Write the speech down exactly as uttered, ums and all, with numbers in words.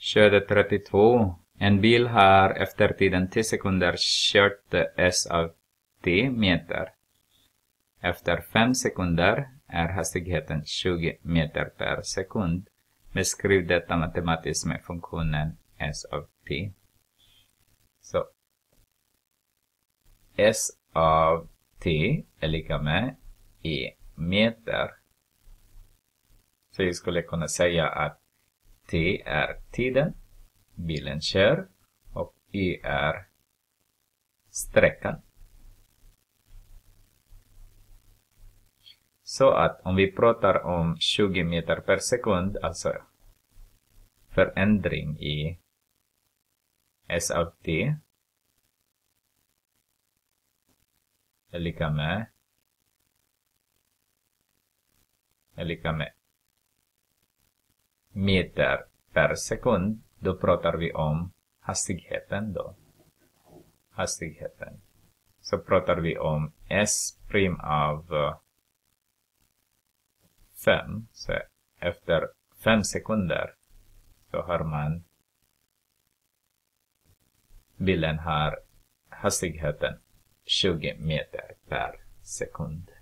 Körde trettiotvå. En bil har efter tiden tio sekunder kört s av t meter. Efter fem sekunder är hastigheten tjugo meter per sekund. Beskriv detta matematiskt med funktionen s av t. Så s av t är lika med e meter. Så jag skulle kunna säga att t är tiden bilen kör och e är sträckan. Så att om vi pratar om tjugo meter per sekund, alltså förändring i s av t är lika med är lika med meter per sekund, då pratar vi om hastigheten då. Hastigheten. Så pratar vi om s prim av fem. Så efter fem sekunder så har man bilen har hastigheten tjugo meter per sekund.